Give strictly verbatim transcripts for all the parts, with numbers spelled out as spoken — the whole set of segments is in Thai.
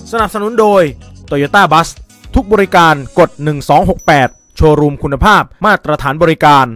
สนับสนุนโดย Toyota Bus ทุกบริการกดหนึ่งสองหกแปดโชว์รูมคุณภาพมาตรฐานบริการ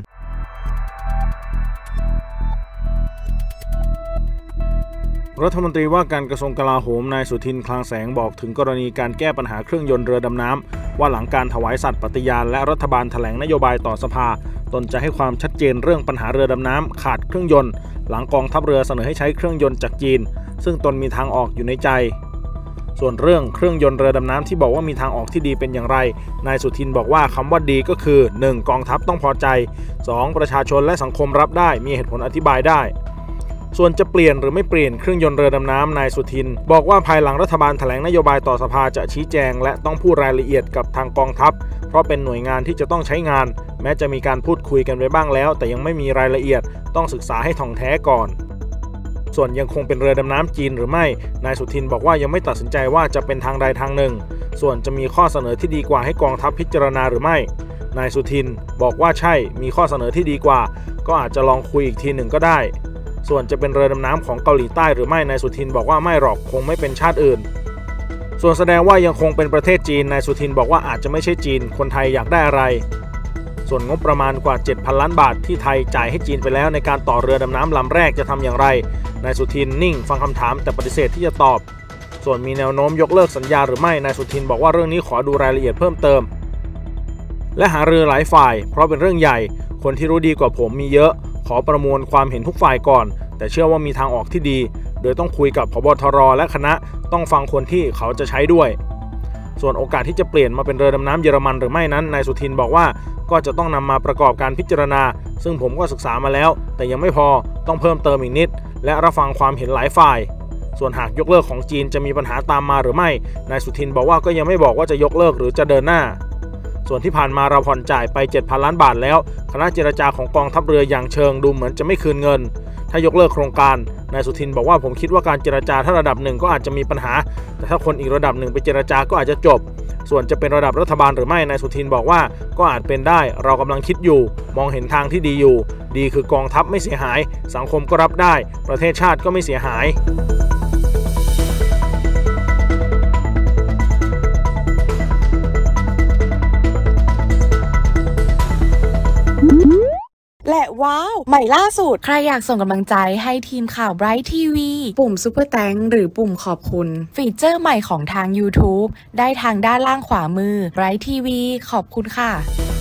รัฐมนตรีว่าการกระทรวงกลาโหมนายสุทินคลังแสงบอกถึงกรณีการแก้ปัญหาเครื่องยนต์เรือดำน้ำว่าหลังการถวายสัตย์ปฏิญาณและรัฐบาลแถลงนโยบายต่อสภาตนจะให้ความชัดเจนเรื่องปัญหาเรือดำน้ำขาดเครื่องยนต์หลังกองทัพเรือเสนอให้ใช้เครื่องยนต์จากจีนซึ่งตนมีทางออกอยู่ในใจส่วนเรื่องเครื่องยนต์เรือดำน้ำที่บอกว่ามีทางออกที่ดีเป็นอย่างไรนายสุทินบอกว่าคำว่าดีก็คือ หนึ่ง กองทัพต้องพอใจ สอง ประชาชนและสังคมรับได้มีเหตุผลอธิบายได้ส่วนจะเปลี่ยนหรือไม่เปลี่ยนเครื่องยนต์เรือดำน้ำนายสุทินบอกว่าภายหลังรัฐบาลแถลงนโยบายต่อสภาจะชี้แจงและต้องพูดรายละเอียดกับทางกองทัพเพราะเป็นหน่วยงานที่จะต้องใช้งานแม้จะมีการพูดคุยกันไปบ้างแล้วแต่ยังไม่มีรายละเอียดต้องศึกษาให้ท่องแท้ก่อนส่วนยังคงเป็นเรือดำน้ำจีนหรือไม่นายสุทินบอกว่ายังไม่ตัดสินใจว่าจะเป็นทางใดทางหนึ่งส่วนจะมีข้อเสนอที่ดีกว่าให้กองทัพพิจารณาหรือไม่นายสุทินบอกว่าใช่มีข้อเสนอที่ดีกว่าก็อาจจะลองคุยอีกทีหนึ่งก็ได้ส่วนจะเป็นเรือดำน้ำของเกาหลีใต้หรือไม่นายสุทินบอกว่าไม่หรอกคงไม่เป็นชาติอื่นส่วนแสดงว่ายังคงเป็นประเทศจีนนายสุทินบอกว่าอาจจะไม่ใช่จีนคนไทยอยากได้อะไรส่วนงบประมาณกว่า เจ็ดพัน ล้านบาทที่ไทยจ่ายให้จีนไปแล้วในการต่อเรือดำน้ำลำแรกจะทำอย่างไรนายสุทินนิ่งฟังคำถามแต่ปฏิเสธที่จะตอบส่วนมีแนวโน้มยกเลิกสัญญาหรือไม่นายสุทินบอกว่าเรื่องนี้ขอดูรายละเอียดเพิ่มเติมและหารือหลายฝ่ายเพราะเป็นเรื่องใหญ่คนที่รู้ดีกว่าผมมีเยอะขอประมวลความเห็นทุกฝ่ายก่อนแต่เชื่อว่ามีทางออกที่ดีโดยต้องคุยกับผบ.ทร.และคณะต้องฟังคนที่เขาจะใช้ด้วยส่วนโอกาสที่จะเปลี่ยนมาเป็นเรือดำน้ำเยอรมันหรือไม่นั้นนายสุทินบอกว่าก็จะต้องนำมาประกอบการพิจารณาซึ่งผมก็ศึกษามาแล้วแต่ยังไม่พอต้องเพิ่มเติมอีกนิดและรับฟังความเห็นหลายฝ่ายส่วนหากยกเลิกของจีนจะมีปัญหาตามมาหรือไม่นายสุทินบอกว่าก็ยังไม่บอกว่าจะยกเลิกหรือจะเดินหน้าส่วนที่ผ่านมาเราผ่อนจ่ายไป เจ็ดพัน ล้านบาทแล้วคณะเจรจาของกองทัพเรืออย่างเชิงดูเหมือนจะไม่คืนเงินถ้ายกเลิกโครงการนายสุทินบอกว่าผมคิดว่าการเจรจาถ้าระดับหนึ่งก็อาจจะมีปัญหาแต่ถ้าคนอีกระดับหนึ่งไปเจรจาก็อาจจะจบส่วนจะเป็นระดับรัฐบาลหรือไม่นายสุทินบอกว่าก็อาจเป็นได้เรากำลังคิดอยู่มองเห็นทางที่ดีอยู่ดีคือกองทัพไม่เสียหายสังคมก็รับได้ประเทศชาติก็ไม่เสียหายและว้าวใหม่ล่าสุดใครอยากส่งกำลังใจให้ทีมข่าว Bright ที วี ปุ่ม Super Thanks หรือปุ่มขอบคุณฟีเจอร์ใหม่ของทาง YouTube ได้ทางด้านล่างขวามือ Bright ที วี ขอบคุณค่ะ